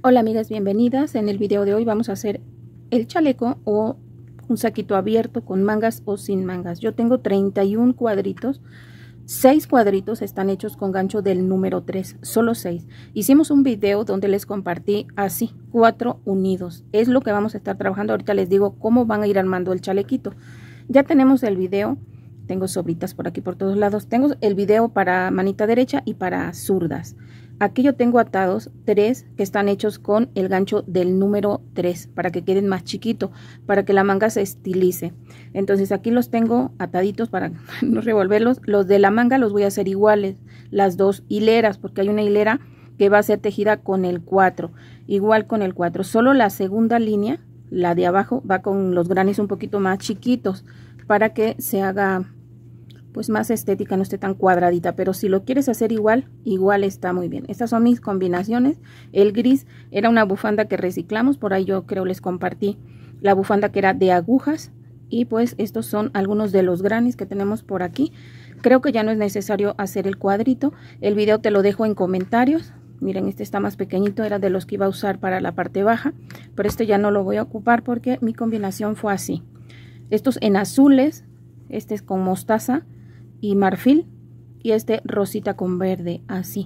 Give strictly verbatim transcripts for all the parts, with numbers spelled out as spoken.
Hola amigas, bienvenidas. En el video de hoy vamos a hacer el chaleco o un saquito abierto con mangas o sin mangas. Yo tengo treinta y un cuadritos, seis cuadritos están hechos con gancho del número tres, solo seis. Hicimos un video donde les compartí así, cuatro unidos. Es lo que vamos a estar trabajando. Ahorita les digo cómo van a ir armando el chalequito. Ya tenemos el video. Tengo sobritas por aquí por todos lados. Tengo el video para manita derecha y para zurdas. Aquí yo tengo atados tres que están hechos con el gancho del número tres para que queden más chiquito, para que la manga se estilice. Entonces aquí los tengo ataditos para no revolverlos. Los de la manga los voy a hacer iguales, las dos hileras, porque hay una hilera que va a ser tejida con el cuatro, igual con el cuatro. Solo la segunda línea, la de abajo, va con los granis un poquito más chiquitos para que se haga pues más estética, no esté tan cuadradita. Pero si lo quieres hacer igual, igual está muy bien. Estas son mis combinaciones. El gris era una bufanda que reciclamos, por ahí yo creo les compartí la bufanda que era de agujas. Y pues estos son algunos de los granis que tenemos por aquí. Creo que ya no es necesario hacer el cuadrito. El video te lo dejo en comentarios. Miren, este está más pequeñito, era de los que iba a usar para la parte baja, pero este ya no lo voy a ocupar porque mi combinación fue así. Estos en azules, este es con mostaza y marfil, y este rosita con verde, así.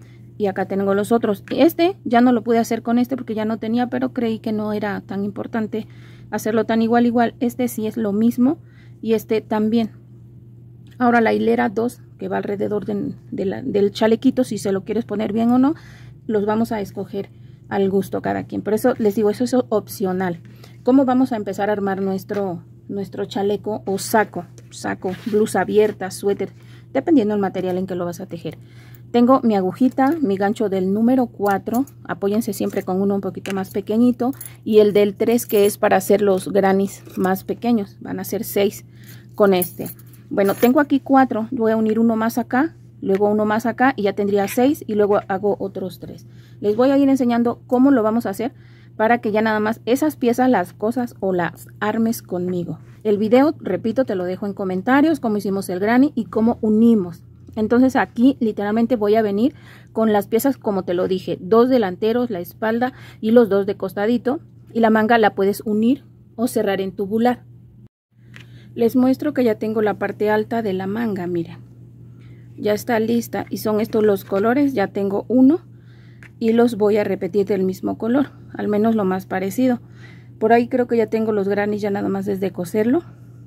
Y acá tengo los otros. Este ya no lo pude hacer con este porque ya no tenía, pero creí que no era tan importante hacerlo tan igual igual. Este sí es lo mismo y este también. Ahora la hilera dos que va alrededor de, de la, del chalequito, si se lo quieres poner bien o no, los vamos a escoger al gusto cada quien. Por eso les digo, eso es opcional. ¿Cómo vamos a empezar a armar nuestro nuestro chaleco o saco? Saco, blusa abierta, suéter, dependiendo del material en que lo vas a tejer. Tengo mi agujita, mi gancho del número cuatro, apóyense siempre con uno un poquito más pequeñito, y el del tres que es para hacer los granis más pequeños, van a ser seis con este. Bueno, tengo aquí cuatro, voy a unir uno más acá, luego uno más acá y ya tendría seis, y luego hago otros tres. Les voy a ir enseñando cómo lo vamos a hacer para que ya nada más esas piezas, las cosas o las armes conmigo. El video, repito, te lo dejo en comentarios, cómo hicimos el granny y cómo unimos. Entonces aquí literalmente voy a venir con las piezas como te lo dije, dos delanteros, la espalda y los dos de costadito, y la manga la puedes unir o cerrar en tubular. Les muestro que ya tengo la parte alta de la manga, miren. Ya está lista y son estos los colores, ya tengo uno y los voy a repetir del mismo color, al menos lo más parecido. Por ahí creo que ya tengo los granis ya nada más desde coserlo.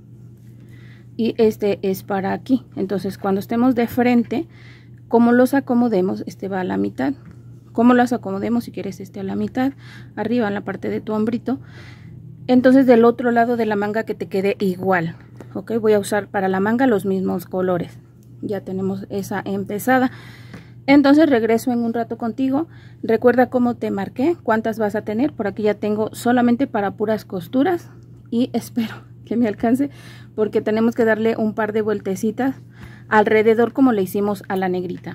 Y este es para aquí. Entonces cuando estemos de frente, como los acomodemos, este va a la mitad. Como los acomodemos, si quieres este a la mitad, arriba en la parte de tu hombrito. Entonces del otro lado de la manga que te quede igual. Ok, voy a usar para la manga los mismos colores. Ya tenemos esa empezada. Entonces regreso en un rato contigo. Recuerda cómo te marqué, cuántas vas a tener. Por aquí ya tengo solamente para puras costuras y espero que me alcance porque tenemos que darle un par de vueltecitas alrededor como le hicimos a la negrita.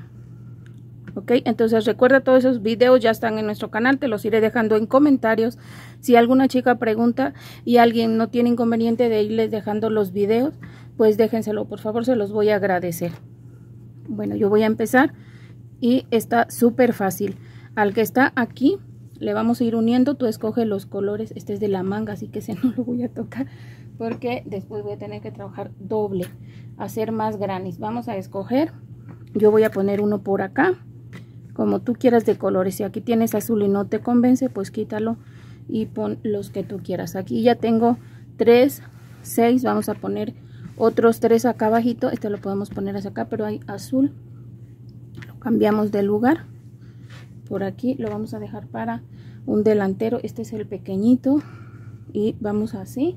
Ok, entonces recuerda, todos esos videos ya están en nuestro canal, te los iré dejando en comentarios. Si alguna chica pregunta y alguien no tiene inconveniente de irles dejando los videos, pues déjenselo, por favor, se los voy a agradecer. Bueno, yo voy a empezar. Y está súper fácil. Al que está aquí le vamos a ir uniendo. Tú escoge los colores. Este es de la manga, así que ese no lo voy a tocar porque después voy a tener que trabajar doble, hacer más granis. Vamos a escoger. Yo voy a poner uno por acá, como tú quieras de colores. Si aquí tienes azul y no te convence, pues quítalo y pon los que tú quieras. Aquí ya tengo tres, seis. Vamos a poner otros tres acá abajito. Este lo podemos poner hacia acá, pero hay azul. Cambiamos de lugar. Por aquí lo vamos a dejar para un delantero. Este es el pequeñito y vamos así.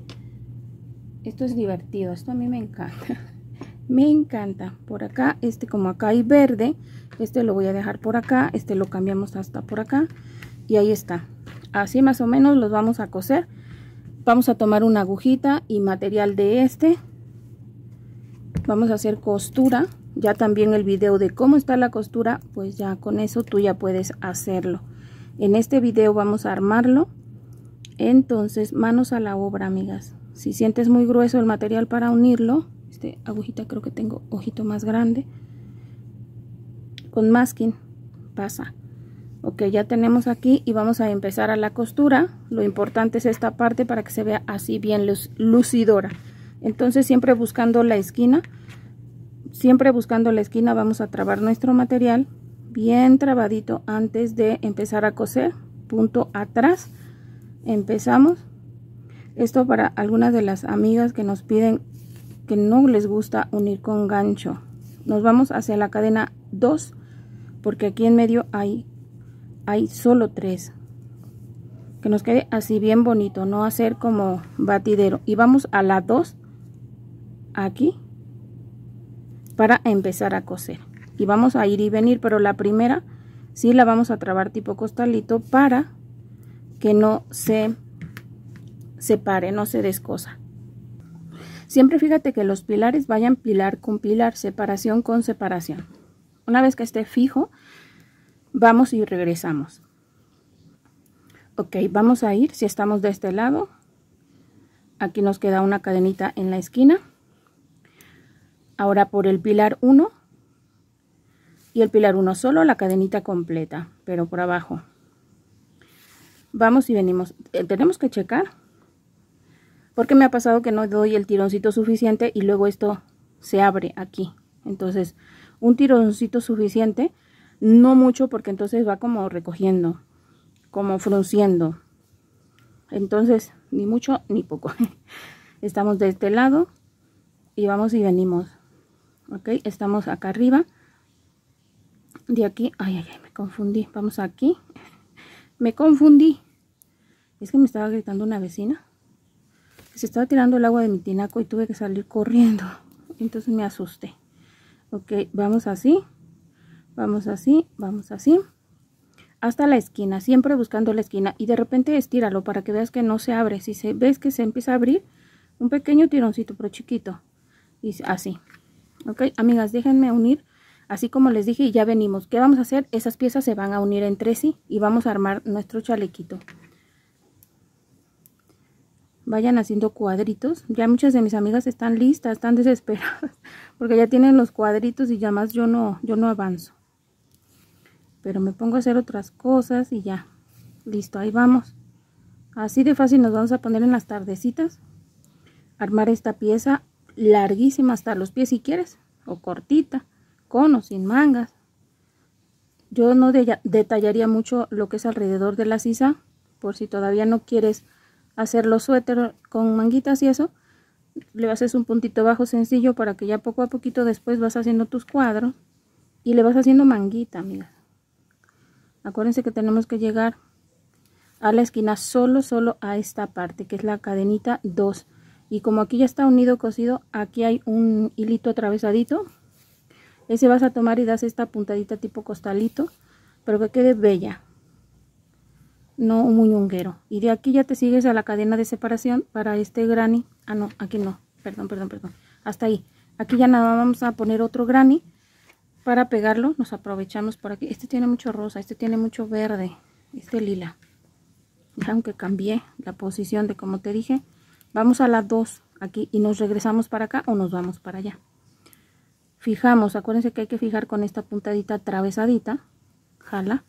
Esto es divertido, esto a mí me encanta. Me encanta. Por acá, este como acá hay verde, este lo voy a dejar por acá. Este lo cambiamos hasta por acá y ahí está. Así más o menos los vamos a coser. Vamos a tomar una agujita y material de este. Vamos a hacer costura. Ya también el video de cómo está la costura, pues ya con eso tú ya puedes hacerlo. En este video vamos a armarlo. Entonces, manos a la obra, amigas. Si sientes muy grueso el material para unirlo, este agujita creo que tengo ojito más grande. Con masking pasa. Ok, ya tenemos aquí y vamos a empezar a la costura. Lo importante es esta parte para que se vea así bien lucidora. Entonces siempre buscando la esquina, siempre buscando la esquina vamos a trabar nuestro material bien trabadito antes de empezar a coser. Punto atrás, empezamos. Esto para algunas de las amigas que nos piden que no les gusta unir con gancho. Nos vamos hacia la cadena dos porque aquí en medio hay hay solo tres, que nos quede así bien bonito, no hacer como batidero. Y vamos a la dos aquí para empezar a coser y vamos a ir y venir, pero la primera sí la vamos a trabar tipo costalito para que no se separe, no se descosa. Siempre fíjate que los pilares vayan pilar con pilar, separación con separación. Una vez que esté fijo, vamos y regresamos. Ok, vamos a ir, si estamos de este lado, aquí nos queda una cadenita en la esquina. Ahora por el pilar uno y el pilar uno solo, la cadenita completa, pero por abajo. Vamos y venimos. Eh, tenemos que checar, porque me ha pasado que no doy el tironcito suficiente y luego esto se abre aquí. Entonces, un tironcito suficiente. No mucho porque entonces va como recogiendo, como frunciendo. Entonces, ni mucho ni poco. Estamos de este lado y vamos y venimos. Ok, estamos acá arriba. De aquí, ay, ay, ay, me confundí. Vamos aquí. Me confundí. Es que me estaba gritando una vecina. Se estaba tirando el agua de mi tinaco y tuve que salir corriendo. Entonces me asusté. Ok, vamos así. Vamos así, vamos así, hasta la esquina, siempre buscando la esquina y de repente estíralo para que veas que no se abre. Si se, ves que se empieza a abrir, un pequeño tironcito, pero chiquito, y así. Ok, amigas, déjenme unir, así como les dije y ya venimos. ¿Qué vamos a hacer? Esas piezas se van a unir entre sí y vamos a armar nuestro chalequito. Vayan haciendo cuadritos. Ya muchas de mis amigas están listas, están desesperadas, porque ya tienen los cuadritos y ya más yo no, yo no avanzo. Pero me pongo a hacer otras cosas y ya, listo, ahí vamos. Así de fácil nos vamos a poner en las tardecitas, armar esta pieza larguísima hasta los pies si quieres, o cortita, con o sin mangas. Yo no de detallaría mucho lo que es alrededor de la sisa, por si todavía no quieres hacer los suéter con manguitas y eso, le haces un puntito bajo sencillo para que ya poco a poquito después vas haciendo tus cuadros y le vas haciendo manguita, amigas. Acuérdense que tenemos que llegar a la esquina solo, solo a esta parte, que es la cadenita dos. Y como aquí ya está unido cosido, aquí hay un hilito atravesadito. Ese vas a tomar y das esta puntadita tipo costalito, pero que quede bella. No un muñonguero. Y de aquí ya te sigues a la cadena de separación para este granny. Ah, no, aquí no. Perdón, perdón, perdón. Hasta ahí. Aquí ya nada vamos a poner otro granny. Para pegarlo nos aprovechamos por aquí. Este tiene mucho rosa, este tiene mucho verde, este lila. Aunque cambié la posición de como te dije, vamos a la dos aquí y nos regresamos para acá o nos vamos para allá. Fijamos, acuérdense que hay que fijar con esta puntadita atravesadita. Jala.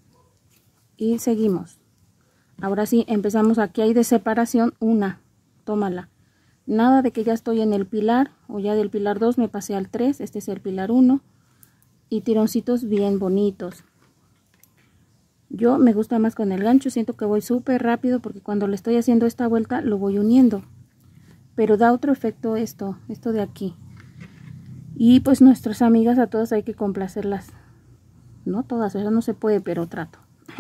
Y seguimos. Ahora sí, empezamos. Aquí hay de separación una. Tómala. Nada de que ya estoy en el pilar o ya del pilar dos me pasé al tres. Este es el pilar uno. Y tironcitos bien bonitos. Yo me gusta más con el gancho, siento que voy súper rápido porque cuando le estoy haciendo esta vuelta lo voy uniendo. Pero da otro efecto esto, esto de aquí. Y pues nuestras amigas a todas hay que complacerlas. No todas, eso no se puede, pero trato.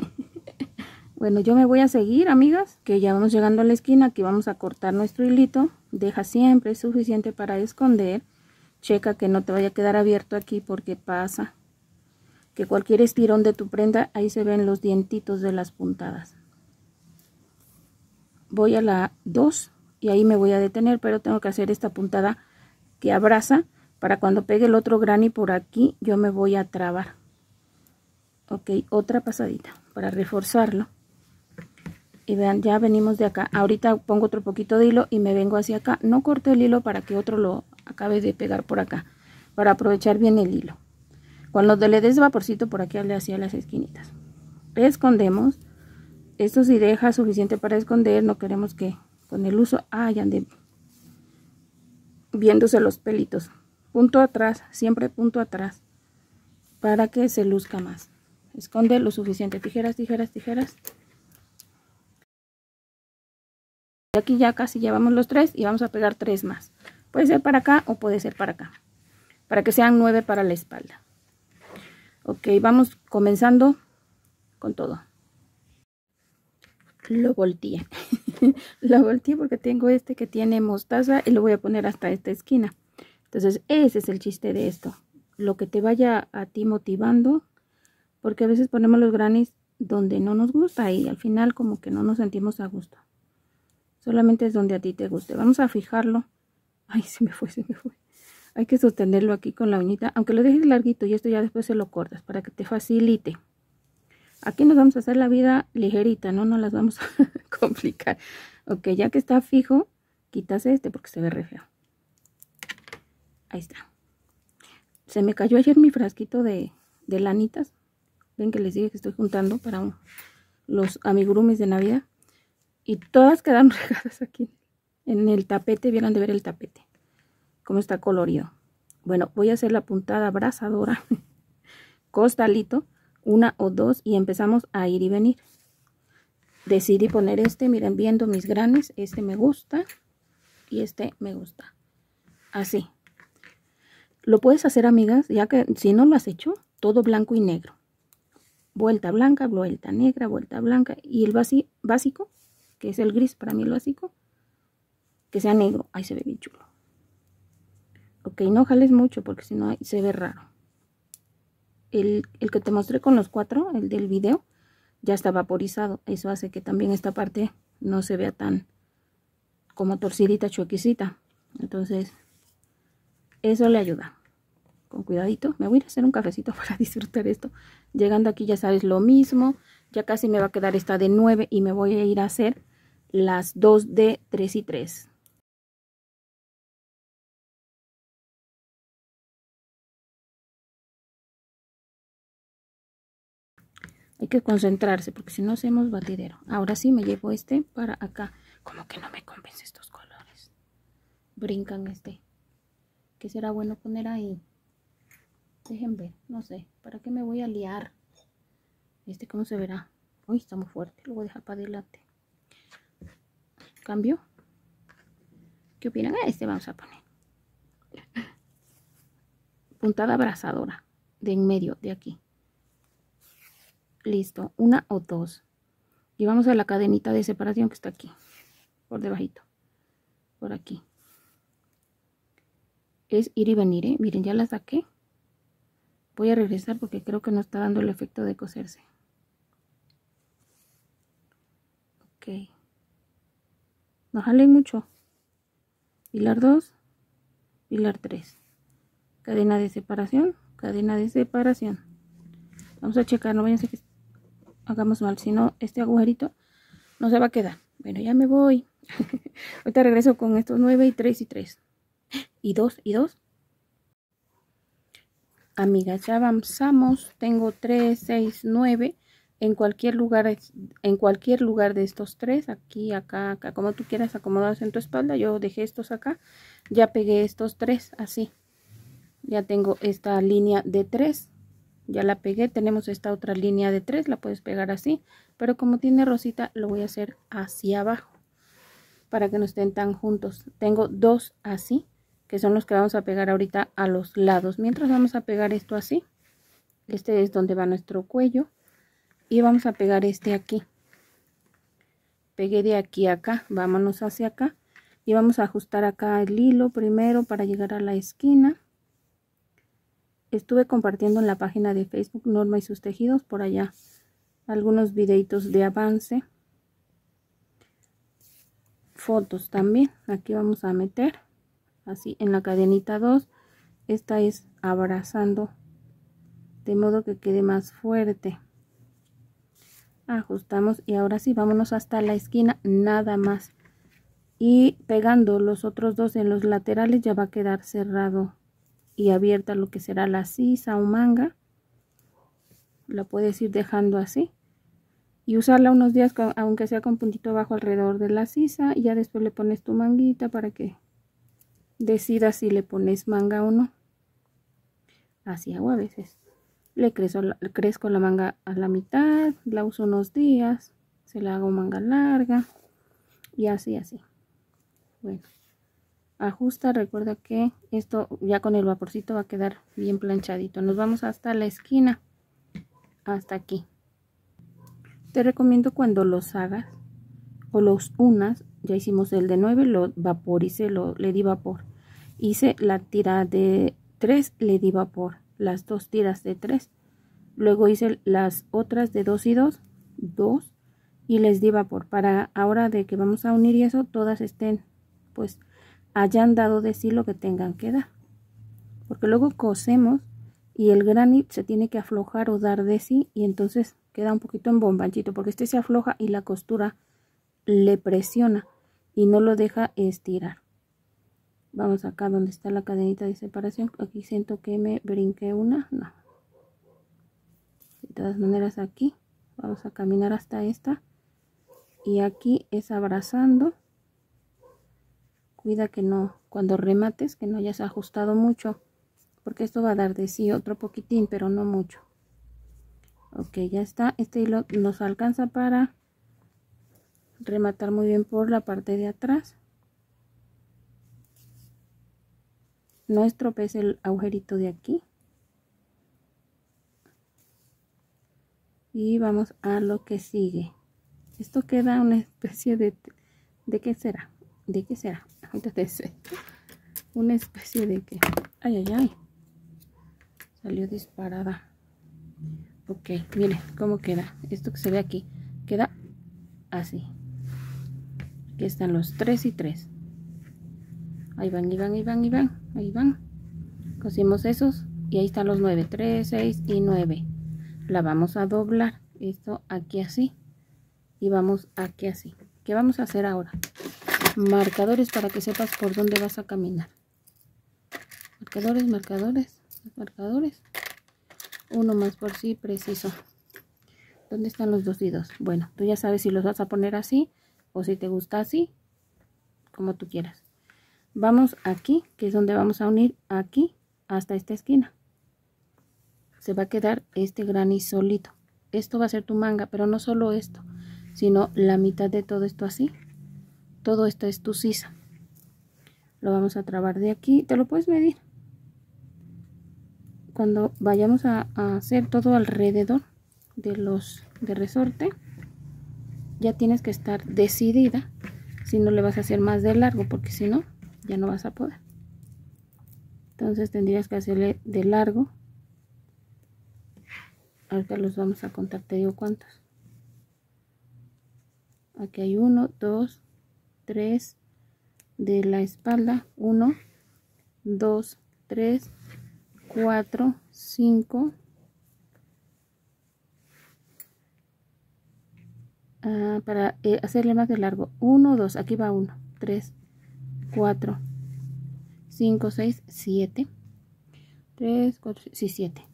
Bueno, yo me voy a seguir, amigas, que ya vamos llegando a la esquina. Aquí vamos a cortar nuestro hilito. Deja siempre suficiente para esconder. Checa que no te vaya a quedar abierto aquí porque pasa que cualquier estirón de tu prenda, ahí se ven los dientitos de las puntadas. Voy a la dos y ahí me voy a detener, pero tengo que hacer esta puntada que abraza para cuando pegue el otro granny por aquí, yo me voy a trabar. Ok, otra pasadita para reforzarlo. Y vean, ya venimos de acá. Ahorita pongo otro poquito de hilo y me vengo hacia acá. No corto el hilo para que otro lo acabe de pegar por acá, para aprovechar bien el hilo. Cuando le des vaporcito por aquí le hacía las esquinitas. escondemos. Esto sí deja suficiente para esconder, no queremos que con el uso hayan de viéndose los pelitos. Punto atrás, siempre punto atrás, para que se luzca más. Esconde lo suficiente. Tijeras, tijeras, tijeras. Y aquí ya casi llevamos los tres y vamos a pegar tres más. Puede ser para acá o puede ser para acá, para que sean nueve para la espalda. Ok, vamos comenzando con todo. Lo volteé. Lo volteé porque tengo este que tiene mostaza y lo voy a poner hasta esta esquina. Entonces ese es el chiste de esto. Lo que te vaya a ti motivando, porque a veces ponemos los granis donde no nos gusta y al final como que no nos sentimos a gusto. Solamente es donde a ti te guste. Vamos a fijarlo. Ay, se me fue, se me fue. Hay que sostenerlo aquí con la uñita, aunque lo dejes larguito y esto ya después se lo cortas para que te facilite. Aquí nos vamos a hacer la vida ligerita, no nos las vamos a complicar. Ok, ya que está fijo, quitas este porque se ve re feo. Ahí está. Se me cayó ayer mi frasquito de, de lanitas. Ven que les dije que estoy juntando para un, los amigurumis de Navidad. Y todas quedan regadas aquí en el tapete. Vieron de ver el tapete, cómo está colorido. Bueno, voy a hacer la puntada abrazadora. Costalito. Una o dos y empezamos a ir y venir. Decidí poner este, miren, viendo mis granes, este me gusta y este me gusta. Así. Lo puedes hacer, amigas, ya que si no lo has hecho, todo blanco y negro. Vuelta blanca, vuelta negra, vuelta blanca y el básico, que es el gris, para mí el básico, que sea negro. Ahí se ve bien chulo. Ok, no jales mucho porque si no se ve raro. El, el que te mostré con los cuatro, el del video, ya está vaporizado. Eso hace que también esta parte no se vea tan como torcidita, chuequisita. Entonces, eso le ayuda. Con cuidadito. Me voy a ir a hacer un cafecito para disfrutar esto. Llegando aquí ya sabes lo mismo. Ya casi me va a quedar esta de nueve y me voy a ir a hacer las dos de tres y tres. Hay que concentrarse porque si no hacemos batidero. Ahora sí me llevo este para acá. Como que no me convence estos colores. Brincan este. ¿Qué será bueno poner ahí? Dejen ver. No sé. ¿Para qué me voy a liar? Este cómo se verá. Uy, está muy fuerte. Lo voy a dejar para adelante. ¿Cambio? ¿Qué opinan? Este vamos a poner. Puntada abrazadora. De en medio, de aquí. Listo, una o dos. Y vamos a la cadenita de separación que está aquí, por debajito, por aquí. Es ir y venir, ¿eh? Miren, ya la saqué. Voy a regresar porque creo que no está dando el efecto de coserse. Ok. No jalen mucho. Hilar dos, hilar tres. Cadena de separación, cadena de separación. Vamos a checar, no vayan a ser que hagamos mal, si no este agujerito no se va a quedar. Bueno, ya me voy. Ahorita regreso con estos nueve y tres y tres y dos y dos. Amigas, ya avanzamos. Tengo tres, seis, nueve en cualquier lugar, en cualquier lugar de estos tres, aquí, acá, acá, como tú quieras acomodarse en tu espalda. Yo dejé estos acá, ya pegué estos tres así. Ya tengo esta línea de tres. Ya la pegué, tenemos esta otra línea de tres, la puedes pegar así, pero como tiene rosita lo voy a hacer hacia abajo para que no estén tan juntos. Tengo dos así, que son los que vamos a pegar ahorita a los lados. Mientras vamos a pegar esto así, este es donde va nuestro cuello, y vamos a pegar este aquí. Pegué de aquí a acá, vámonos hacia acá, y vamos a ajustar acá el hilo primero para llegar a la esquina. Estuve compartiendo en la página de Facebook Norma y sus tejidos, por allá algunos videitos de avance, fotos también. Aquí vamos a meter así en la cadenita dos. Esta es abrazando de modo que quede más fuerte. Ajustamos y ahora sí vámonos hasta la esquina, nada más, y pegando los otros dos en los laterales ya va a quedar cerrado y abierta lo que será la sisa o manga. La puedes ir dejando así y usarla unos días con, aunque sea con puntito abajo alrededor de la sisa, y ya después le pones tu manguita para que decidas si le pones manga o no. Así hago a veces. Le crezco, le crezco la manga a la mitad, la uso unos días, se la hago manga larga y así así. Bueno, ajusta, recuerda que esto ya con el vaporcito va a quedar bien planchadito. Nos vamos hasta la esquina, hasta aquí. Te recomiendo cuando los hagas o los unas, ya hicimos el de nueve, lo vaporicé, lo, le di vapor. Hice la tira de tres, le di vapor. Las dos tiras de tres. Luego hice las otras de dos y dos, dos, y les di vapor. Para ahora de que vamos a unir y eso, todas estén, pues, hayan dado de sí lo que tengan que dar. Porque luego cosemos y el granny se tiene que aflojar o dar de sí, y entonces queda un poquito embombanchito, porque este se afloja y la costura le presiona y no lo deja estirar. Vamos acá donde está la cadenita de separación. Aquí siento que me brinqué una, no. De todas maneras aquí vamos a caminar hasta esta, y aquí es abrazando. Cuida que no, cuando remates, que no hayas ajustado mucho, porque esto va a dar de sí otro poquitín, pero no mucho. Ok, ya está. Este hilo nos alcanza para rematar muy bien por la parte de atrás. No estropees el agujerito de aquí. Y vamos a lo que sigue. Esto queda una especie de... ¿De qué será? ¿De qué será? Ahorita te sé. Una especie de que... Ay, ay, ay. Salió disparada. Ok, miren cómo queda. Esto que se ve aquí. Queda así. Aquí están los tres y tres. Ahí van, ahí van, ahí van, ahí van. Ahí van. Cosimos esos. Y ahí están los nueve. tres, seis y nueve. La vamos a doblar. Esto aquí así. Y vamos aquí así. ¿Qué vamos a hacer ahora? Marcadores para que sepas por dónde vas a caminar. Marcadores, marcadores, marcadores. Uno más por sí preciso. ¿Dónde están los dos y dos? Bueno, tú ya sabes si los vas a poner así o si te gusta así, como tú quieras. Vamos aquí, que es donde vamos a unir aquí hasta esta esquina. Se va a quedar este granny solito. Esto va a ser tu manga, pero no solo esto, sino la mitad de todo esto así. Todo esto es tu sisa. Lo vamos a trabar de aquí. Te lo puedes medir. Cuando vayamos a, a hacer todo alrededor de los de resorte, ya tienes que estar decidida si no le vas a hacer más de largo, porque si no, ya no vas a poder. Entonces tendrías que hacerle de largo. Ahorita los vamos a contar, te digo cuántos. Aquí hay uno, dos, tres de la espalda, uno, dos, tres, cuatro, cinco, uh, para eh, hacerle más de largo, uno, dos, aquí va uno, tres, cuatro, cinco, seis, siete, tres, cuatro, sí, siete,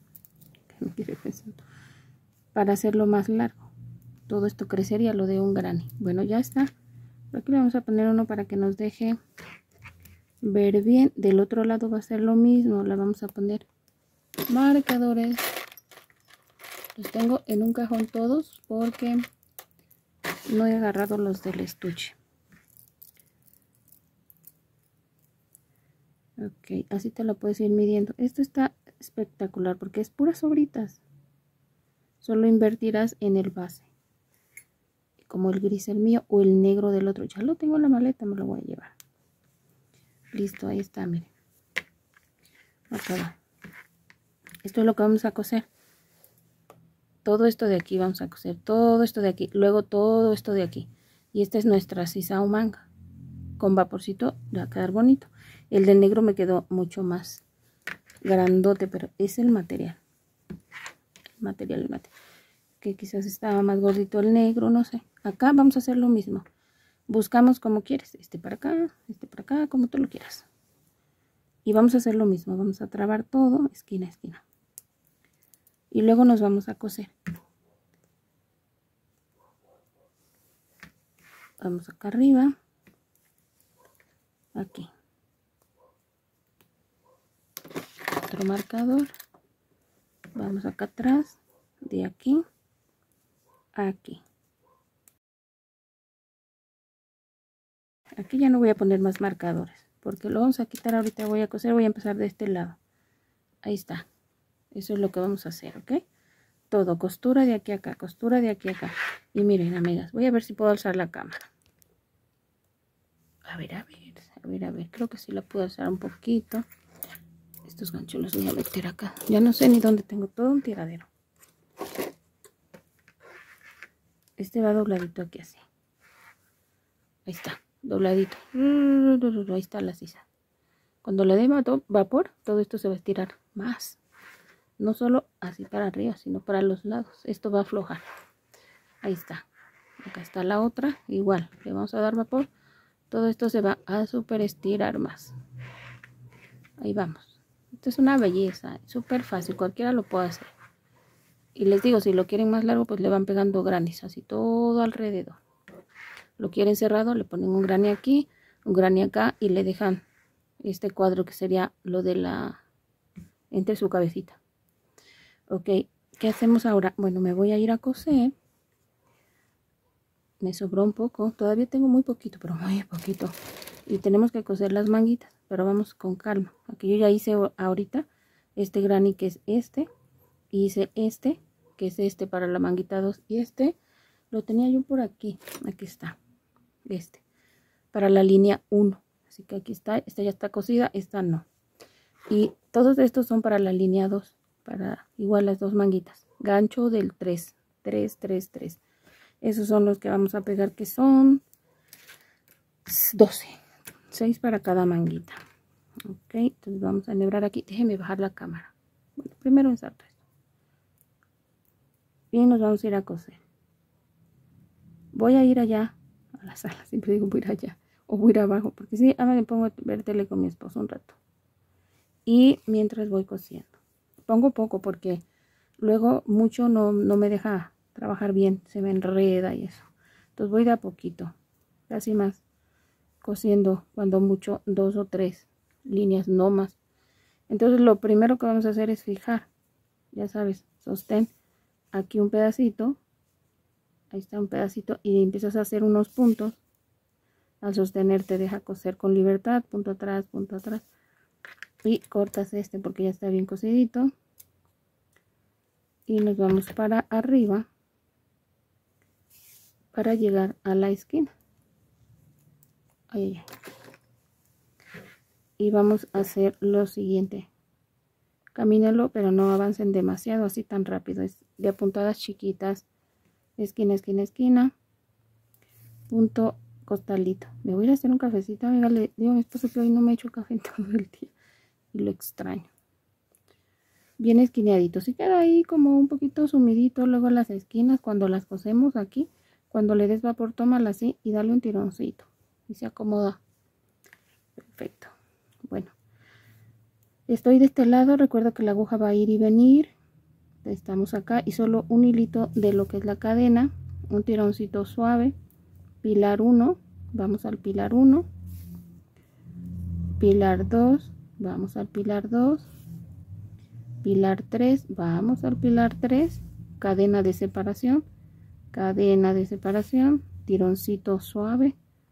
para hacerlo más largo. Todo esto crecería lo de un granny. Bueno, ya está. Aquí le vamos a poner uno para que nos deje ver bien. Del otro lado va a ser lo mismo. Le vamos a poner marcadores. Los tengo en un cajón todos porque no he agarrado los del estuche. Ok, así te lo puedes ir midiendo. Esto está espectacular porque es puras sobritas. Solo invertirás en el base. Como el gris el mío o el negro del otro. Ya lo tengo en la maleta, me lo voy a llevar. Listo, ahí está, miren. Acá va. Esto es lo que vamos a coser. Todo esto de aquí vamos a coser. Todo esto de aquí. Luego todo esto de aquí. Y esta es nuestra sisa o manga. Con vaporcito va a quedar bonito. El del negro me quedó mucho más grandote, pero es el material. El material, el material. Que quizás estaba más gordito el negro, no sé. Acá vamos a hacer lo mismo. Buscamos como quieres. Este para acá, este para acá, como tú lo quieras. Y vamos a hacer lo mismo. Vamos a trabar todo, esquina a esquina. Y luego nos vamos a coser. Vamos acá arriba, aquí, otro marcador, vamos acá atrás, de aquí a aquí. Aquí ya no voy a poner más marcadores, porque lo vamos a quitar ahorita. Voy a coser, voy a empezar de este lado. Ahí está, eso es lo que vamos a hacer, ¿ok? Todo, costura de aquí a acá, costura de aquí a acá. Y miren, amigas, voy a ver si puedo alzar la cámara. A ver, a ver, a ver, a ver, creo que sí la puedo alzar un poquito. Estos ganchos los voy a meter acá. Ya no sé ni dónde tengo, todo un tiradero. Este va dobladito aquí así. Ahí está, dobladito. Ahí está la sisa. Cuando le dé vapor, todo esto se va a estirar más. No solo así para arriba, sino para los lados. Esto va a aflojar. Ahí está. Acá está la otra. Igual, le vamos a dar vapor. Todo esto se va a super estirar más. Ahí vamos. Esto es una belleza. Súper fácil. Cualquiera lo puede hacer. Y les digo, si lo quieren más largo, pues le van pegando granis. Así todo alrededor. Lo quieren cerrado, le ponen un granny aquí, un granny acá. Y le dejan este cuadro que sería lo de la... entre su cabecita. Ok, ¿qué hacemos ahora? Bueno, me voy a ir a coser. Me sobró un poco, todavía tengo muy poquito, pero muy poquito. Y tenemos que coser las manguitas, pero vamos con calma. Aquí yo ya hice ahorita este granny que es este. Y hice este, que es este para la manguita dos. Y este lo tenía yo por aquí, aquí está, este, para la línea uno. Así que aquí está, esta ya está cosida, esta no. Y todos estos son para la línea dos. Para igual las dos manguitas, gancho del tres, tres, tres, tres. Esos son los que vamos a pegar, que son doce, seis para cada manguita. Ok, entonces vamos a enhebrar aquí. Déjenme bajar la cámara. Bueno, primero ensarto esto y nos vamos a ir a coser. Voy a ir allá a la sala, siempre digo voy a ir allá o voy a ir abajo, porque si, ahora me pongo a ver tele con mi esposo un rato y mientras voy cosiendo. Pongo poco porque luego mucho no, no me deja trabajar bien, se me enreda y eso. Entonces voy de a poquito, casi más, cosiendo cuando mucho dos o tres líneas, no más. Entonces lo primero que vamos a hacer es fijar, ya sabes, sostén aquí un pedacito, ahí está un pedacito y empiezas a hacer unos puntos. Al sostener te deja coser con libertad, punto atrás, punto atrás. Y cortas este porque ya está bien cosidito. Y nos vamos para arriba para llegar a la esquina. Ahí. Y vamos a hacer lo siguiente. Camínalo, pero no avancen demasiado así tan rápido. Es de puntadas chiquitas. Esquina, esquina, esquina. Punto, costalito. Me voy a ir a hacer un cafecito. Amiga, le digo a mi esposo que hoy no me he hecho café en todo el día. Y lo extraño. Bien esquineadito, si queda ahí como un poquito sumidito. Luego las esquinas cuando las cosemos aquí, cuando le des vapor, tómala así y dale un tironcito y se acomoda. Perfecto. Bueno, estoy de este lado. Recuerda que la aguja va a ir y venir. Estamos acá y solo un hilito de lo que es la cadena, un tironcito suave. Pilar uno, vamos al pilar uno, pilar dos, vamos al pilar dos, pilar tres, vamos al pilar tres, cadena de separación, cadena de separación, tironcito suave,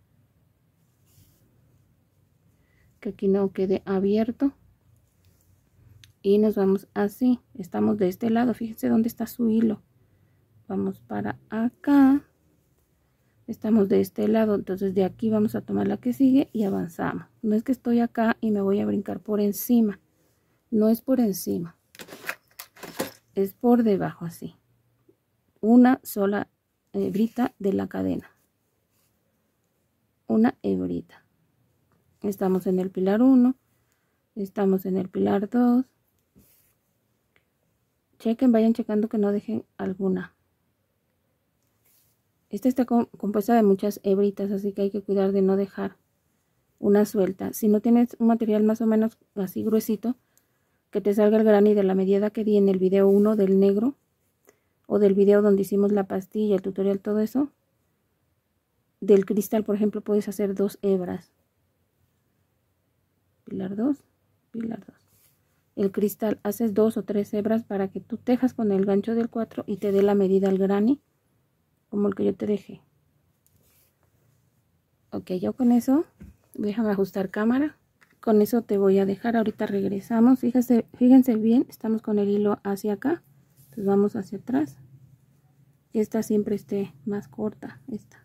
que aquí no quede abierto, y nos vamos así. Estamos de este lado, fíjense dónde está su hilo, vamos para acá, estamos de este lado, entonces de aquí vamos a tomar la que sigue y avanzamos. No es que estoy acá y me voy a brincar por encima, no es por encima, es por debajo así, una sola hebrita de la cadena, una hebrita. Estamos en el pilar uno, estamos en el pilar dos, chequen, vayan checando que no dejen alguna. Esta está compuesta de muchas hebritas, así que hay que cuidar de no dejar una suelta. Si no tienes un material más o menos así gruesito, que te salga el granny de la medida que di en el video uno del negro, o del video donde hicimos la pastilla, el tutorial, todo eso, del cristal, por ejemplo, puedes hacer dos hebras. Pilar dos, pilar dos. El cristal haces dos o tres hebras para que tú tejas con el gancho del cuatro y te dé la medida al granny, como el que yo te dejé. Ok, yo con eso, déjame ajustar cámara. Con eso te voy a dejar, ahorita regresamos. Fíjense, fíjense bien, estamos con el hilo hacia acá. Entonces vamos hacia atrás. Esta siempre esté más corta, esta.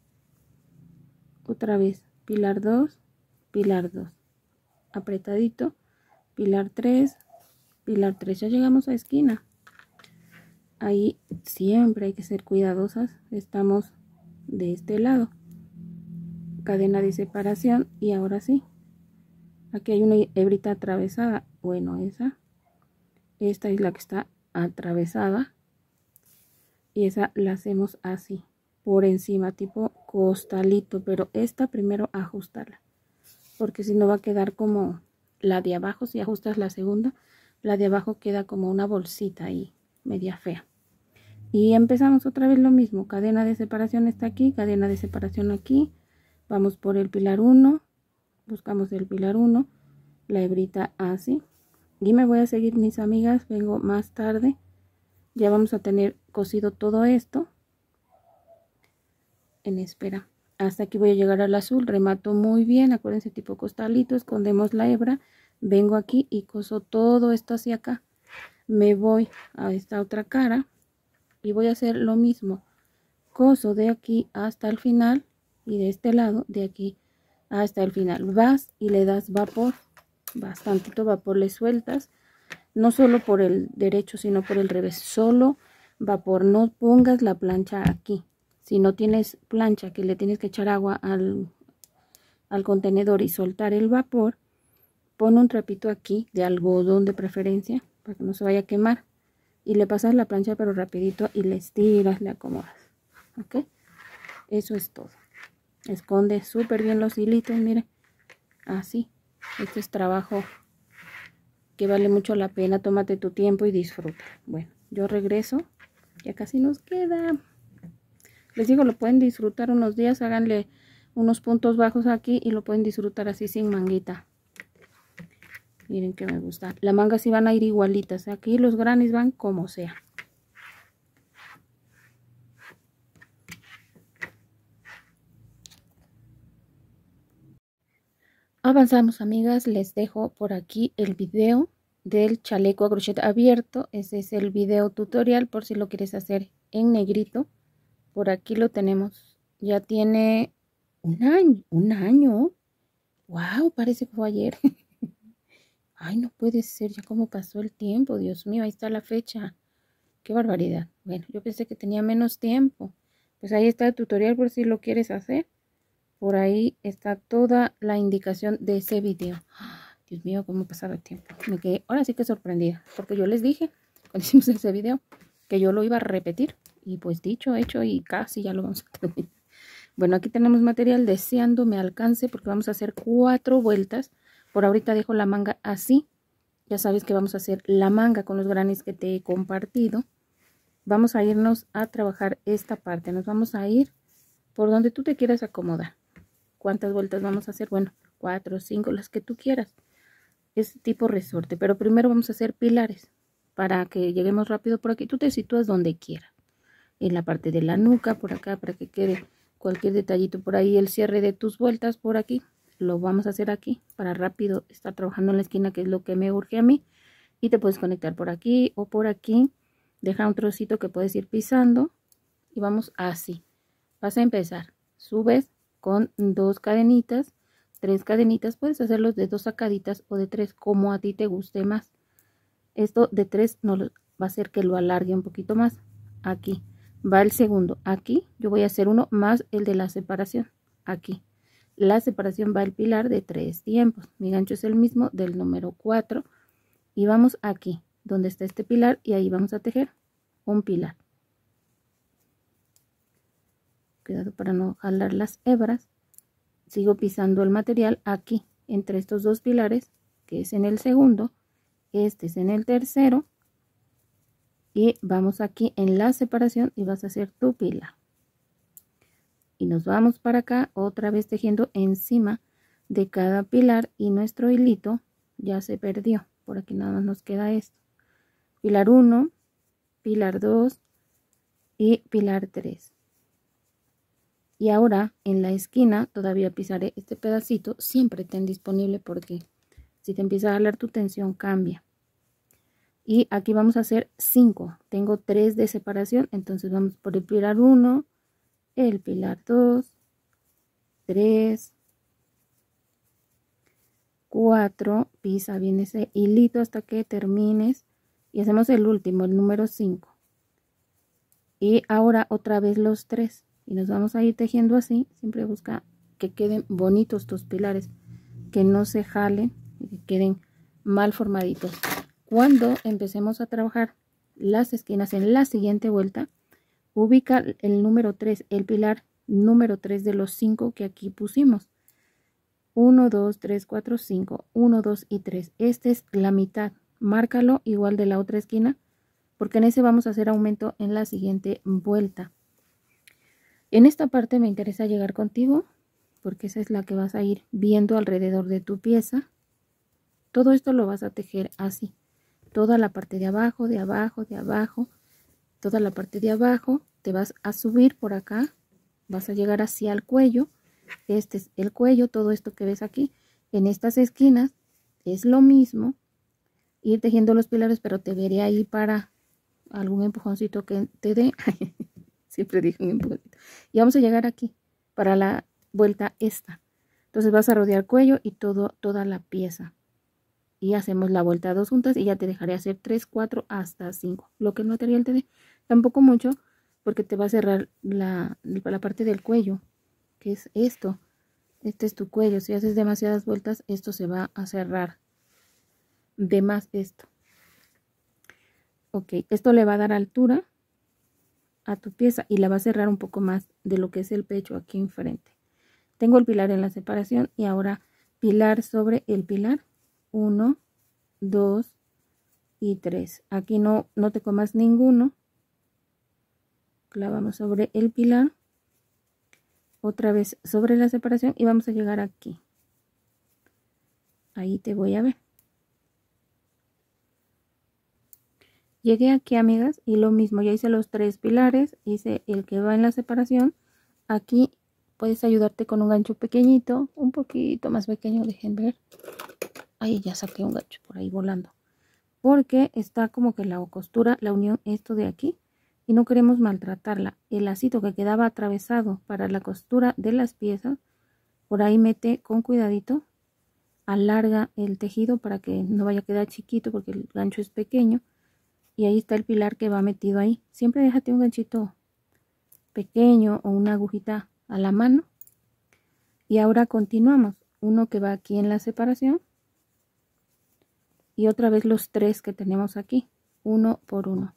Otra vez, pilar dos, pilar dos. Apretadito, pilar tres, pilar tres. Ya llegamos a esquina. Ahí siempre hay que ser cuidadosas. Estamos de este lado. Cadena de separación y ahora sí. Aquí hay una hebrita atravesada. Bueno, esa. Esta es la que está atravesada. Y esa la hacemos así. Por encima, tipo costalito. Pero esta primero ajustarla. Porque si no va a quedar como la de abajo. Si ajustas la segunda, la de abajo queda como una bolsita ahí. Media fea. Y empezamos otra vez lo mismo. Cadena de separación está aquí. Cadena de separación aquí. Vamos por el pilar uno. Buscamos el pilar uno, la hebrita así, y me voy a seguir, mis amigas. Vengo más tarde, ya vamos a tener cosido todo esto en espera. Hasta aquí voy a llegar al azul, remato muy bien, acuérdense, tipo costalito, escondemos la hebra, vengo aquí y coso todo esto hacia acá. Me voy a esta otra cara y voy a hacer lo mismo, coso de aquí hasta el final y de este lado de aquí hasta el final. Vas y le das vapor, bastantito vapor le sueltas, no solo por el derecho sino por el revés, solo vapor. No pongas la plancha aquí. Si no tienes plancha que le tienes que echar agua al, al contenedor y soltar el vapor, pon un trapito aquí de algodón de preferencia para que no se vaya a quemar y le pasas la plancha pero rapidito y le estiras, le acomodas. Ok, eso es todo. Esconde súper bien los hilitos, miren, así. Este es trabajo que vale mucho la pena. Tómate tu tiempo y disfruta. Bueno, yo regreso, ya casi nos queda. Les digo, lo pueden disfrutar unos días, háganle unos puntos bajos aquí y lo pueden disfrutar así sin manguita. Miren que me gusta. Las mangas sí van a ir igualitas, aquí los grannies van como sea. Avanzamos, amigas, les dejo por aquí el video del chaleco a crochet abierto. Ese es el video tutorial por si lo quieres hacer en negrito. Por aquí lo tenemos. Ya tiene un año. Un año. Wow, parece que fue ayer. Ay, no puede ser, ya como pasó el tiempo. Dios mío, ahí está la fecha. Qué barbaridad. Bueno, yo pensé que tenía menos tiempo. Pues ahí está el tutorial por si lo quieres hacer. Por ahí está toda la indicación de ese video. Dios mío, cómo ha pasado el tiempo. Me quedé ahora sí que sorprendida. Porque yo les dije, cuando hicimos ese video, que yo lo iba a repetir. Y pues dicho, hecho y casi ya lo vamos a terminar. Bueno, aquí tenemos material, deseando me alcance porque vamos a hacer cuatro vueltas. Por ahorita dejo la manga así. Ya sabes que vamos a hacer la manga con los grannies que te he compartido. Vamos a irnos a trabajar esta parte. Nos vamos a ir por donde tú te quieras acomodar. ¿Cuántas vueltas vamos a hacer? Bueno, cuatro, cinco, las que tú quieras. Es tipo resorte, pero primero vamos a hacer pilares para que lleguemos rápido por aquí. Tú te sitúas donde quieras. En la parte de la nuca, por acá, para que quede cualquier detallito por ahí. El cierre de tus vueltas por aquí. Lo vamos a hacer aquí para rápido estar trabajando en la esquina, que es lo que me urge a mí. Y te puedes conectar por aquí o por aquí. Deja un trocito que puedes ir pisando. Y vamos así. Vas a empezar. Subes con dos cadenitas, tres cadenitas. Puedes hacerlos de dos sacaditas o de tres, como a ti te guste más. Esto de tres no lo, va a hacer que lo alargue un poquito más. Aquí va el segundo. Aquí yo voy a hacer uno más el de la separación. Aquí la separación va el pilar de tres tiempos. Mi gancho es el mismo del número cuatro. Y vamos aquí, donde está este pilar, y ahí vamos a tejer un pilar. Cuidado para no jalar las hebras. Sigo pisando el material aquí, entre estos dos pilares, que es en el segundo. Este es en el tercero. Y vamos aquí en la separación y vas a hacer tu pilar. y nos vamos para acá, otra vez tejiendo encima de cada pilar, y nuestro hilito ya se perdió. Por aquí nada más nos queda esto. Pilar uno, pilar dos y pilar tres. Y ahora en la esquina todavía pisaré este pedacito. Siempre ten disponible porque si te empieza a jalar tu tensión cambia. Y aquí vamos a hacer cinco. Tengo tres de separación, entonces vamos por el pilar uno, el pilar dos, tres, cuatro, pisa bien ese hilito hasta que termines y hacemos el último, el número cinco. Y ahora otra vez los tres y nos vamos a ir tejiendo así. Siempre busca que queden bonitos tus pilares, que no se jalen y que queden mal formaditos. Cuando empecemos a trabajar las esquinas en la siguiente vuelta, ubica el número tres, el pilar número tres de los cinco que aquí pusimos. uno, dos, tres, cuatro, cinco. uno, dos y tres. Esta es la mitad. Márcalo igual de la otra esquina, porque en ese vamos a hacer aumento en la siguiente vuelta. En esta parte me interesa llegar contigo, porque esa es la que vas a ir viendo alrededor de tu pieza. Todo esto lo vas a tejer así. Toda la parte de abajo, de abajo, de abajo, toda la parte de abajo, te vas a subir por acá, vas a llegar hacia el cuello. Este es el cuello, todo esto que ves aquí. En estas esquinas es lo mismo, ir tejiendo los pilares, pero te veré ahí para algún empujoncito que te dé. Siempre dije un empujoncito. Y vamos a llegar aquí para la vuelta esta. Entonces vas a rodear cuello y todo, toda la pieza. Y hacemos la vuelta dos juntas y ya te dejaré hacer tres, cuatro hasta cinco. Lo que el material te dé. Tampoco mucho porque te va a cerrar la, la parte del cuello, que es esto. Este es tu cuello. Si haces demasiadas vueltas, esto se va a cerrar de más esto. Ok, esto le va a dar altura a tu pieza y la va a cerrar un poco más de lo que es el pecho aquí enfrente. Tengo el pilar en la separación y ahora pilar sobre el pilar. uno, dos y tres. Aquí no, no te comas ninguno. Clavamos sobre el pilar. Otra vez sobre la separación y vamos a llegar aquí. Ahí te voy a ver. Llegué aquí, amigas, y lo mismo, ya hice los tres pilares, hice el que va en la separación. Aquí puedes ayudarte con un gancho pequeñito, un poquito más pequeño, dejen ver. Ahí ya saqué un gancho por ahí volando. Porque está como que la costura, la unión, esto de aquí, y no queremos maltratarla. El lacito que quedaba atravesado para la costura de las piezas, por ahí mete con cuidadito, alarga el tejido para que no vaya a quedar chiquito porque el gancho es pequeño. Y ahí está el pilar que va metido ahí. Siempre déjate un ganchito pequeño o una agujita a la mano. Y ahora continuamos. Uno que va aquí en la separación. Y otra vez los tres que tenemos aquí. Uno por uno.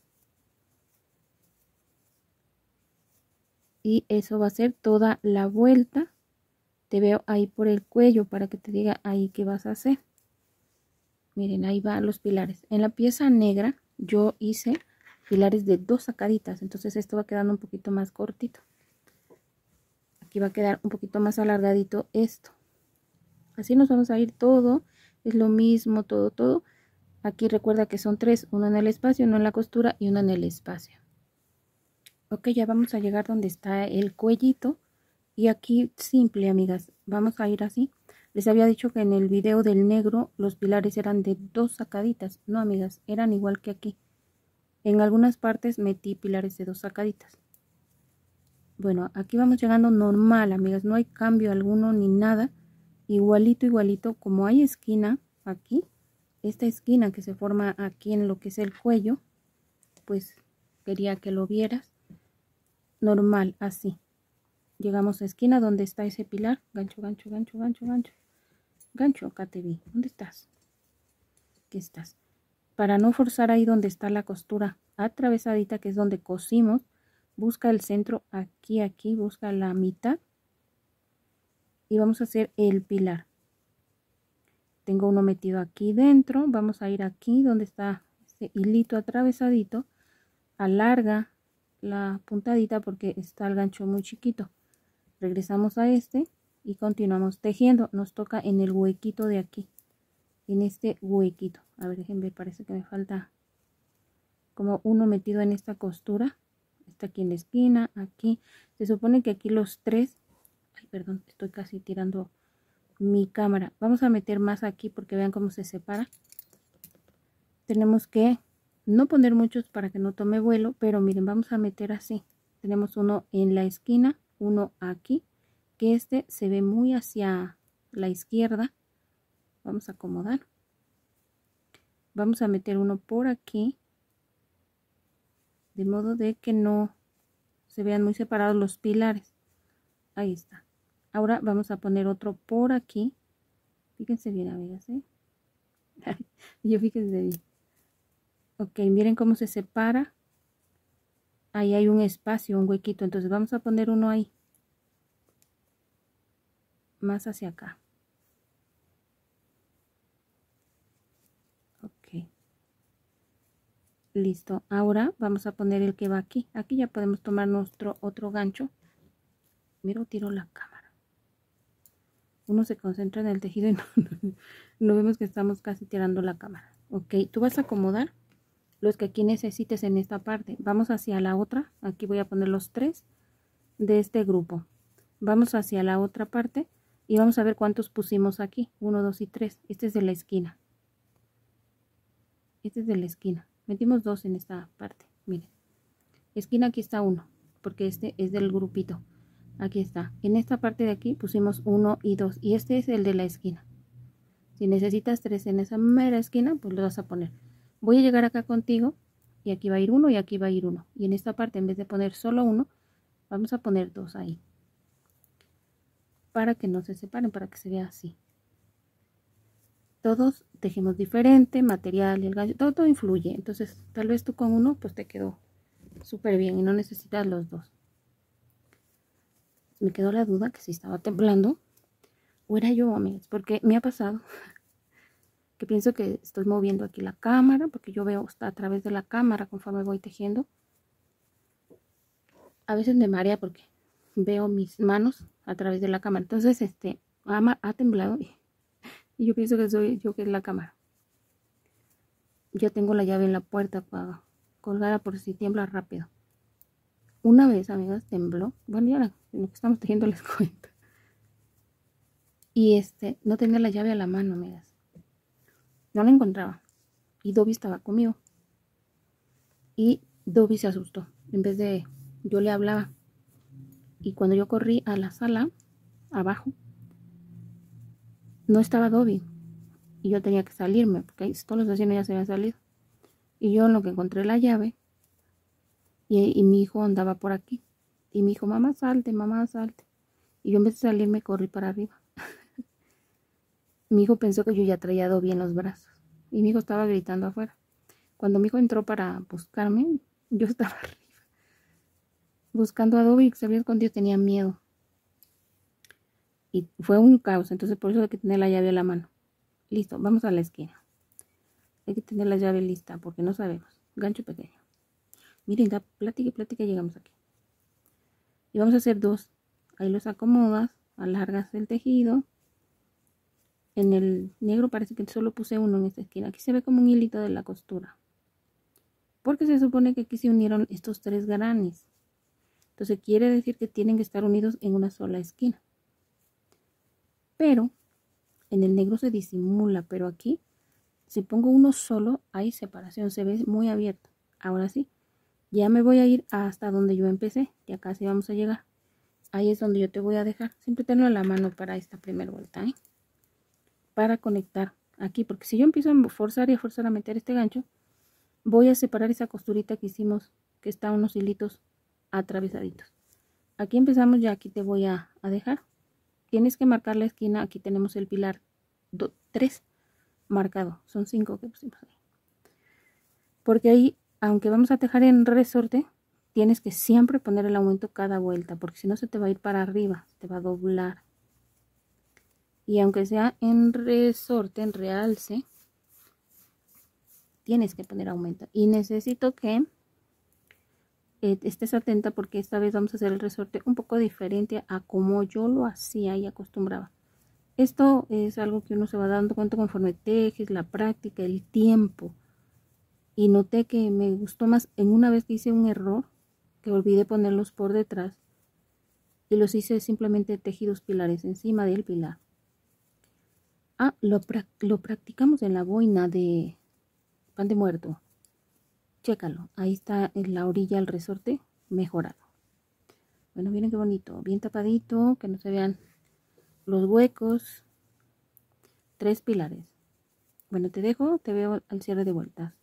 Y eso va a ser toda la vuelta. Te veo ahí por el cuello para que te diga ahí qué vas a hacer. Miren, ahí van los pilares. En la pieza negra yo hice pilares de dos sacaditas, entonces esto va quedando un poquito más cortito. Aquí va a quedar un poquito más alargadito esto. Así nos vamos a ir todo, es lo mismo, todo, todo. Aquí recuerda que son tres, uno en el espacio, uno en la costura y uno en el espacio. Ok, ya vamos a llegar donde está el cuellito. Y aquí simple, amigas, vamos a ir así. Les había dicho que en el video del negro los pilares eran de dos sacaditas. No, amigas, eran igual que aquí. En algunas partes metí pilares de dos sacaditas. Bueno, aquí vamos llegando normal, amigas. No hay cambio alguno ni nada. Igualito, igualito. Como hay esquina aquí, esta esquina que se forma aquí en lo que es el cuello, pues quería que lo vieras. Normal, así. Llegamos a esquina donde está ese pilar. Gancho, gancho, gancho, gancho, gancho. Gancho, acá te vi. ¿Dónde estás? Aquí estás. Para no forzar ahí donde está la costura atravesadita, que es donde cosimos, busca el centro aquí, aquí, busca la mitad. Y vamos a hacer el pilar. Tengo uno metido aquí dentro. Vamos a ir aquí donde está este hilito atravesadito. Alarga la puntadita porque está el gancho muy chiquito. regresamos a este y continuamos tejiendo. Nos toca en el huequito de aquí, en este huequito. A ver, déjenme ver, parece que me falta como uno metido en esta costura. Está aquí en la esquina, aquí. Se supone que aquí los tres, ay, perdón, estoy casi tirando mi cámara. Vamos a meter más aquí porque vean cómo se separa. Tenemos que no poner muchos para que no tome vuelo, pero miren, vamos a meter así. Tenemos uno en la esquina, uno aquí, que este se ve muy hacia la izquierda. Vamos a acomodar. Vamos a meter uno por aquí, de modo de que no se vean muy separados los pilares. Ahí está. Ahora vamos a poner otro por aquí. Fíjense bien, amigas, ¿eh? Yo fíjense bien. Ok, miren cómo se separa. Ahí hay un espacio, un huequito. Entonces vamos a poner uno ahí. Más hacia acá. Ok. Listo. Ahora vamos a poner el que va aquí. Aquí ya podemos tomar nuestro otro gancho. Miro, tiro la cámara. Uno se concentra en el tejido y no, no, no vemos que estamos casi tirando la cámara. Ok, tú vas a acomodar los que aquí necesites en esta parte. Vamos hacia la otra. Aquí voy a poner los tres de este grupo. Vamos hacia la otra parte y vamos a ver cuántos pusimos aquí. uno, dos y tres. Este es de la esquina. Este es de la esquina. Metimos dos en esta parte. Miren. Esquina, aquí está uno, porque este es del grupito. Aquí está. En esta parte de aquí pusimos uno y dos. Y este es el de la esquina. Si necesitas tres en esa mera esquina, pues lo vas a poner. Voy a llegar acá contigo y aquí va a ir uno y aquí va a ir uno. Y en esta parte, en vez de poner solo uno, vamos a poner dos ahí. Para que no se separen, para que se vea así. Todos tejemos diferente, material y el gancho, todo, todo influye. Entonces, tal vez tú con uno, pues te quedó súper bien y no necesitas los dos. Me quedó la duda que si estaba temblando o era yo, amigas, porque me ha pasado que pienso que estoy moviendo aquí la cámara, porque yo veo a través de la cámara conforme voy tejiendo. A veces me marea porque veo mis manos a través de la cámara. Entonces, este, ha, ha temblado y, y yo pienso que soy yo que es la cámara. Ya tengo la llave en la puerta para colgada por si tiembla rápido. Una vez, amigas, tembló. Bueno, ya en lo que estamos tejiendo les cuento. Y este, no tenía la llave a la mano, amigas. No la encontraba. Y Dobby estaba conmigo. Y Dobby se asustó. En vez de, yo le hablaba. Y cuando yo corrí a la sala, abajo, no estaba Dobby. Y yo tenía que salirme, porque todos los vecinos ya se habían salido. Y yo en lo que encontré la llave, y, y mi hijo andaba por aquí. Y mi hijo, mamá salte, mamá salte. Y yo en vez de salirme corrí para arriba. Mi hijo pensó que yo ya traía a Dobby en los brazos. Y mi hijo estaba gritando afuera. Cuando mi hijo entró para buscarme, yo estaba arriba. Buscando a Dobby, que se había escondido, tenía miedo. Y fue un caos, entonces por eso hay que tener la llave a la mano. Listo, vamos a la esquina. Hay que tener la llave lista porque no sabemos. Gancho pequeño. Miren, da plática y plática, llegamos aquí. Y vamos a hacer dos. Ahí los acomodas, alargas el tejido. En el negro parece que solo puse uno en esta esquina. Aquí se ve como un hilito de la costura. Porque se supone que aquí se unieron estos tres granes. Entonces quiere decir que tienen que estar unidos en una sola esquina. Pero en el negro se disimula, pero aquí si pongo uno solo hay separación, se ve muy abierto. Ahora sí, ya me voy a ir hasta donde yo empecé, ya casi vamos a llegar. Ahí es donde yo te voy a dejar, siempre tenlo a la mano para esta primera vuelta, ¿eh? Para conectar aquí, porque si yo empiezo a forzar y a forzar a meter este gancho, voy a separar esa costurita que hicimos, que está unos hilitos atravesaditos. Aquí empezamos, ya aquí te voy a, a dejar. Tienes que marcar la esquina, aquí tenemos el pilar tres marcado, son cinco que pusimos ahí. Porque ahí, aunque vamos a tejer en resorte, tienes que siempre poner el aumento cada vuelta, porque si no se te va a ir para arriba, te va a doblar. Y aunque sea en resorte, en realce, tienes que poner aumento. Y necesito que eh, estés atenta porque esta vez vamos a hacer el resorte un poco diferente a como yo lo hacía y acostumbraba. Esto es algo que uno se va dando cuenta conforme tejes, la práctica, el tiempo. Y noté que me gustó más en una vez que hice un error, que olvidé ponerlos por detrás y los hice simplemente tejidos pilares encima del pilar. Ah, lo, lo practicamos en la boina de pan de muerto. Chécalo, ahí está en la orilla el resorte mejorado. Bueno, miren qué bonito, bien tapadito, que no se vean los huecos. Tres pilares. Bueno, te dejo, te veo al cierre de vueltas.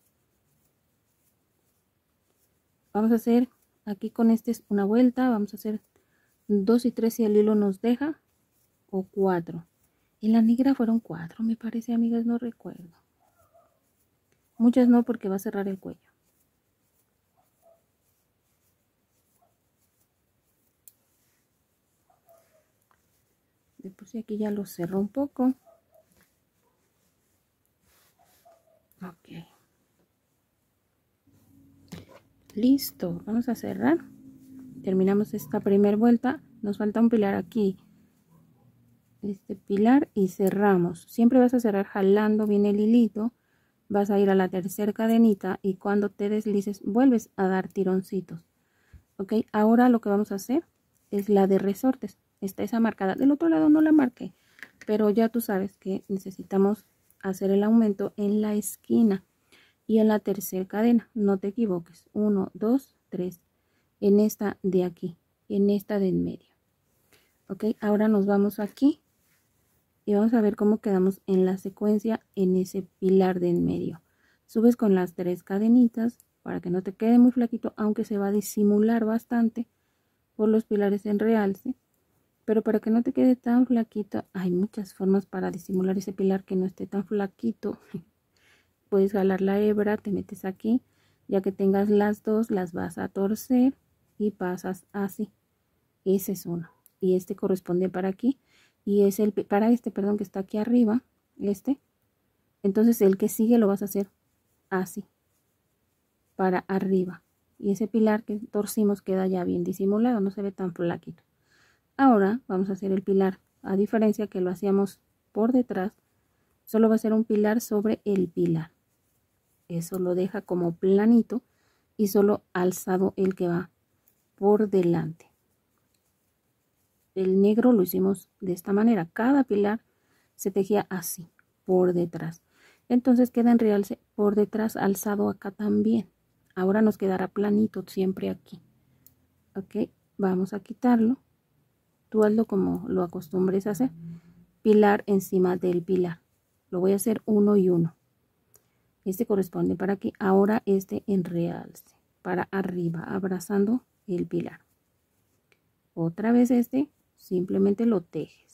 Vamos a hacer aquí con este es una vuelta, vamos a hacer dos y tres si el hilo nos deja, o cuatro. En la negra fueron cuatro, me parece, amigas, no recuerdo. Muchas no, porque va a cerrar el cuello. Después aquí ya lo cerró un poco. Ok. Listo, vamos a cerrar. Terminamos esta primera vuelta. Nos falta un pilar aquí. Este pilar y cerramos. Siempre vas a cerrar jalando bien el hilito. Vas a ir a la tercera cadenita y cuando te deslices vuelves a dar tironcitos. Ok, ahora lo que vamos a hacer es la de resortes. Está esa marcada. Del otro lado no la marqué, pero ya tú sabes que necesitamos hacer el aumento en la esquina y en la tercera cadena. No te equivoques. uno, dos, tres. En esta de aquí, en esta de en medio. Ok, ahora nos vamos aquí y vamos a ver cómo quedamos en la secuencia en ese pilar de en medio. Subes con las tres cadenitas para que no te quede muy flaquito, aunque se va a disimular bastante por los pilares en realce. Pero para que no te quede tan flaquito, hay muchas formas para disimular ese pilar que no esté tan flaquito. Puedes jalar la hebra, te metes aquí, ya que tengas las dos, las vas a torcer y pasas así. Ese es uno. Y este corresponde para aquí. Y es el para este, perdón, que está aquí arriba, este. Entonces el que sigue lo vas a hacer así, para arriba. Y ese pilar que torcimos queda ya bien disimulado, no se ve tan flaquito. Ahora vamos a hacer el pilar, a diferencia que lo hacíamos por detrás, solo va a ser un pilar sobre el pilar. Eso lo deja como planito y solo alzado el que va por delante. El negro lo hicimos de esta manera, cada pilar se tejía así, por detrás. Entonces queda en realce por detrás, alzado acá también. Ahora nos quedará planito siempre aquí. Ok, vamos a quitarlo. Tú hazlo como lo acostumbres a hacer. Pilar encima del pilar. Lo voy a hacer uno y uno. Este corresponde para aquí. Ahora este en realce. Para arriba, abrazando el pilar. Otra vez este, simplemente lo tejes.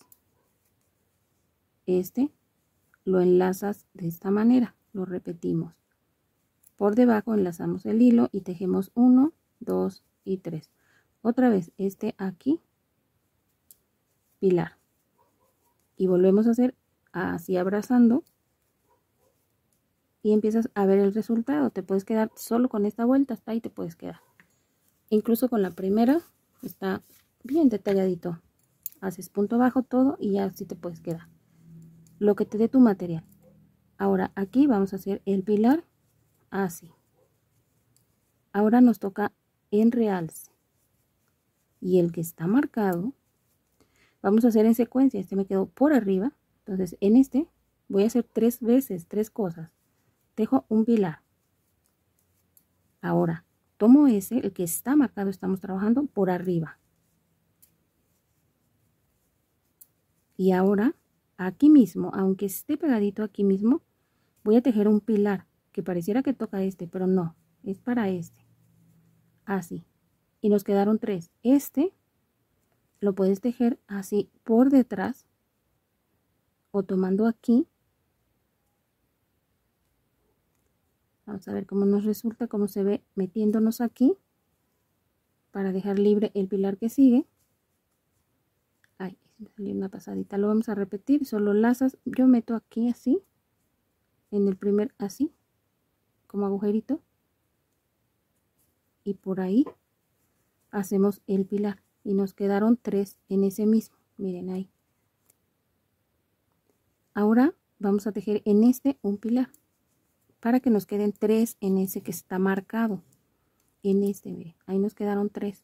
Este lo enlazas de esta manera. Lo repetimos. Por debajo enlazamos el hilo y tejemos uno, dos y tres. Otra vez este aquí. Pilar. Y volvemos a hacer así abrazando y empiezas a ver el resultado. Te puedes quedar solo con esta vuelta, hasta ahí te puedes quedar. Incluso con la primera está bien detalladito. Haces punto bajo todo y ya así te puedes quedar. Lo que te dé tu material. Ahora aquí vamos a hacer el pilar así. Ahora nos toca en realce. Y el que está marcado vamos a hacer en secuencia. Este me quedó por arriba. Entonces en este voy a hacer tres veces, tres cosas. Tejo un pilar. Ahora tomo ese, el que está marcado, estamos trabajando por arriba. Y ahora aquí mismo, aunque esté pegadito aquí mismo, voy a tejer un pilar que pareciera que toca este, pero no, es para este. Así. Y nos quedaron tres. Este lo puedes tejer así por detrás o tomando aquí. Vamos a ver cómo nos resulta, cómo se ve metiéndonos aquí para dejar libre el pilar que sigue. Ay, me salió una pasadita. Lo vamos a repetir, solo lazas. Yo meto aquí así, en el primer así, como agujerito. Y por ahí hacemos el pilar y nos quedaron tres en ese mismo, miren ahí. Ahora vamos a tejer en este un pilar para que nos queden tres en ese que está marcado. En este, miren, ahí nos quedaron tres.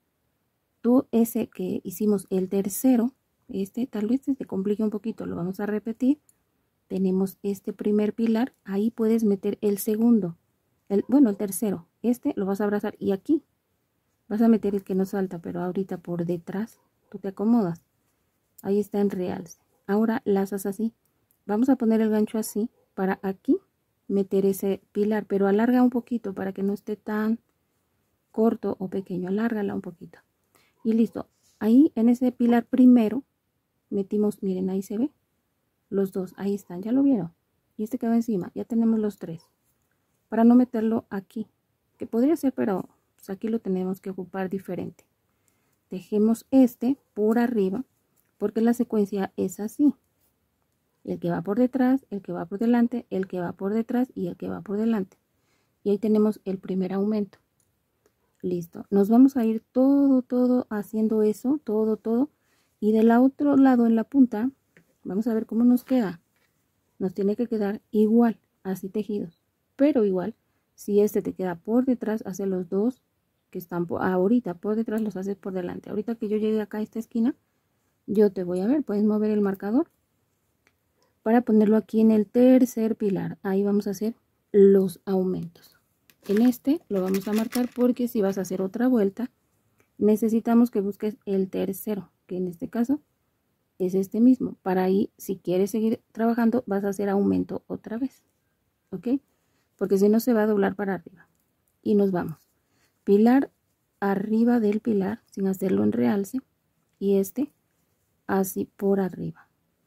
Tú ese que hicimos el tercero, este tal vez se te complique un poquito, lo vamos a repetir. Tenemos este primer pilar, ahí puedes meter el segundo, el, bueno el tercero, este lo vas a abrazar y aquí vas a meter el que nos falta, pero ahorita por detrás tú te acomodas, ahí está en realce. Ahora lazas así, vamos a poner el gancho así para aquí meter ese pilar, pero alarga un poquito para que no esté tan corto o pequeño, alárgala un poquito. Y listo, ahí en ese pilar primero metimos, miren ahí se ve, los dos, ahí están, ya lo vieron. Y este quedó encima, ya tenemos los tres. Para no meterlo aquí, que podría ser, pero pues aquí lo tenemos que ocupar diferente. Dejemos este por arriba, porque la secuencia es así. El que va por detrás, el que va por delante, el que va por detrás y el que va por delante. Y ahí tenemos el primer aumento. Listo, nos vamos a ir todo, todo haciendo eso, todo, todo. Y del otro lado en la punta, vamos a ver cómo nos queda. Nos tiene que quedar igual, así tejidos. Pero igual, si este te queda por detrás, hace los dos que están por, ahorita por detrás, los haces por delante. Ahorita que yo llegue acá a esta esquina, yo te voy a ver, puedes mover el marcador para ponerlo aquí en el tercer pilar. Ahí vamos a hacer los aumentos. En este lo vamos a marcar porque si vas a hacer otra vuelta, necesitamos que busques el tercero, que en este caso es este mismo. Para ahí, si quieres seguir trabajando, vas a hacer aumento otra vez, ¿ok? Porque si no se va a doblar para arriba. Y nos vamos. Pilar arriba del pilar, sin hacerlo en realce. Y este, así por arriba.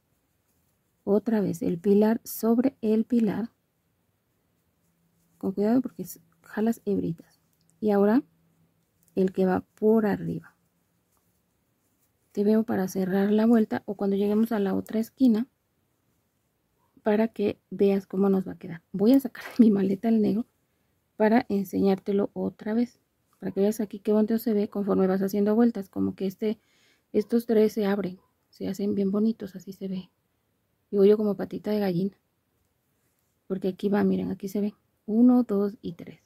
Otra vez, el pilar sobre el pilar. Con cuidado porque jalas hebritas. Y ahora, el que va por arriba. Te veo para cerrar la vuelta o cuando lleguemos a la otra esquina para que veas cómo nos va a quedar. Voy a sacar mi maleta al negro para enseñártelo otra vez, para que veas aquí qué bonito se ve conforme vas haciendo vueltas, como que este, estos tres se abren, se hacen bien bonitos, así se ve. Digo yo como patita de gallina, porque aquí va, miren, aquí se ve uno, dos y tres.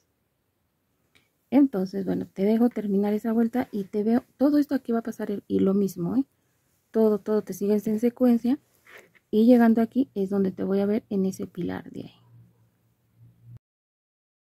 Entonces, bueno, te dejo terminar esa vuelta y te veo, todo esto aquí va a pasar el, y lo mismo, ¿eh? Todo, todo te sigues en secuencia y llegando aquí es donde te voy a ver en ese pilar de ahí.